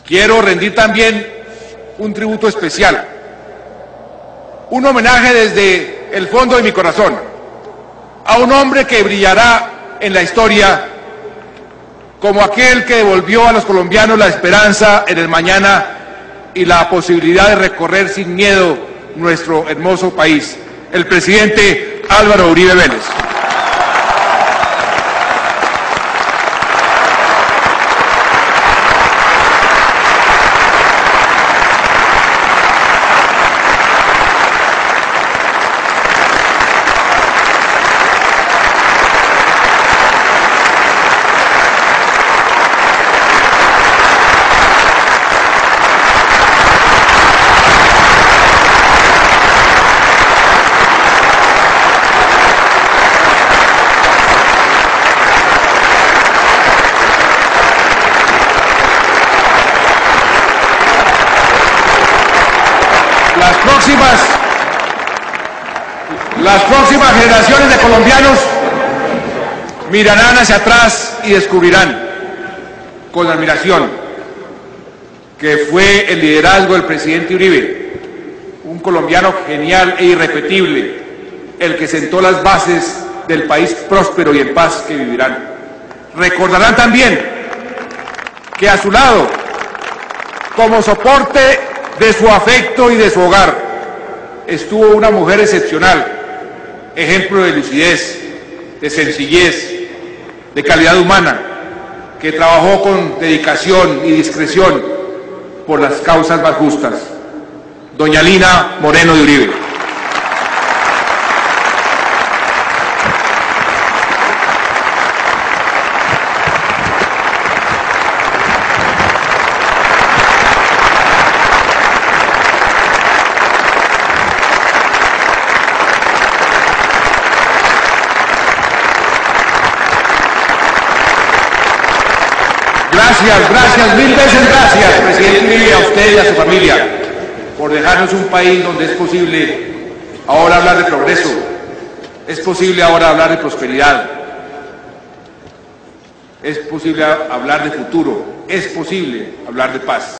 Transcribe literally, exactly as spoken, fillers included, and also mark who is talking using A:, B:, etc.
A: Quiero rendir también un tributo especial, un homenaje desde el fondo de mi corazón a un hombre que brillará en la historia como aquel que devolvió a los colombianos la esperanza en el mañana y la posibilidad de recorrer sin miedo nuestro hermoso país, el presidente Álvaro Uribe Vélez. Las próximas, las próximas generaciones de colombianos mirarán hacia atrás y descubrirán con admiración que fue el liderazgo del presidente Uribe, un colombiano genial e irrepetible, el que sentó las bases del país próspero y en paz que vivirán. Recordarán también que a su lado, como soporte de su afecto y de su hogar, estuvo una mujer excepcional, ejemplo de lucidez, de sencillez, de calidad humana, que trabajó con dedicación y discreción por las causas más justas, doña Lina Moreno de Uribe. Gracias, gracias, mil veces gracias, presidente Uribe, a usted y a su familia, por dejarnos un país donde es posible ahora hablar de progreso, es posible ahora hablar de prosperidad, es posible hablar de futuro, es posible hablar de paz.